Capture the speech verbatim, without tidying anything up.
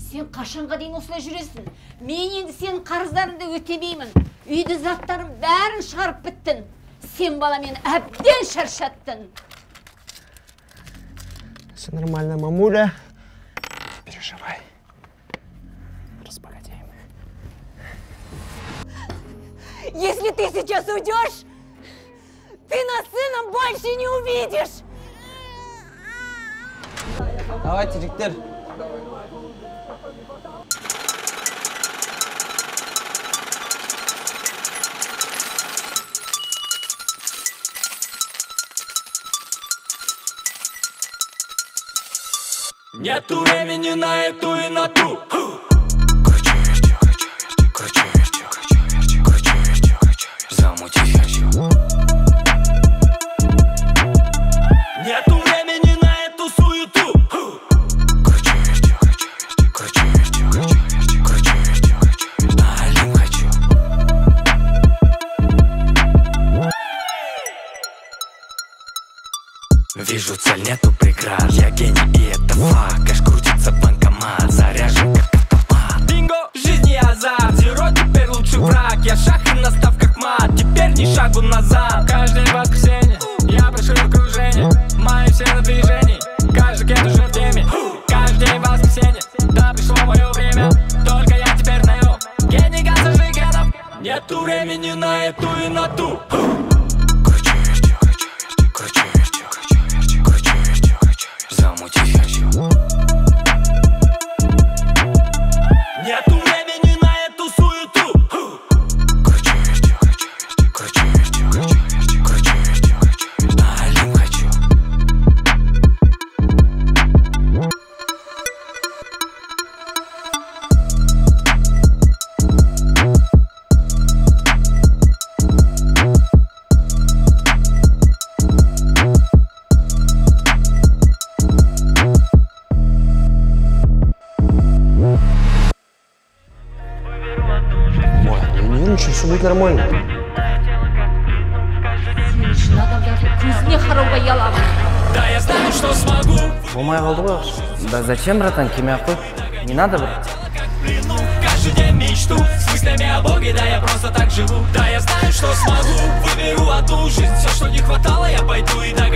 Сен қашанға дейін осылай жүресің? Мен енді сенің қарыздарыңды өтемеймін. Үйді заттарым бәрін шығарып біттін. Сен бала мені әбден шаршаттың. Все нормально, мамуля. Не переживай. Разбогатеем. Если ты сейчас уйдешь, ты нас с сыном больше не увидишь. Давайте, Виктор. Нету времени на эту и на ту. Кручу, вертю, кручу, вертю, кручу, вертю, кручу, вертю, кручу, вертю, кручу, вертю, замутить хочу. Нету времени на эту суету. Кручу, вертю, кручу, вертю, кручу, вертю, кручу, вертю, кручу, вертю, кручу, вертю, налим хочу. Вижу цель, нету преград. Я гений, и это факт. Кэш крутится банкомат, заряжен как автомат. Бинго, в жизни азарт. Зеро теперь лучший враг. Я шах и настав как мат. Теперь ни шагу назад. Каждое воскресенье я пришел в окружение. Мои все на движении. Каждый кет уже в теме. Каждый день воскресенье. Да, пришло мое время. Только я теперь на ю. Гений газа жигенов. Нету времени на эту и на ту. Кручу, вертю, кручу, вертю, кручу, вертю, кручу, вертю, кручу, вертю, кручу, вертю, замутить хочу. Нету времени на эту суету. Кручу, вертю, кручу, вертю, кручу, вертю, кручу, вертю, кручу, вертю, кручу, вертю, налим хочу. Ой, не нервничай, все будет нормально. Сен үшін адамдардың көзіне қарауға ұяламын. Да, я знаю, что смогу. Болмай қалды ғой. Да зачем, братан, келмей-ақ қой. Не надо, брат. Каждый день мечту с мыслями о Боге, да я просто так живу. Да, я знаю, что смогу. Выберу одну жизнь, все, что не хватало, я пойду и дойду.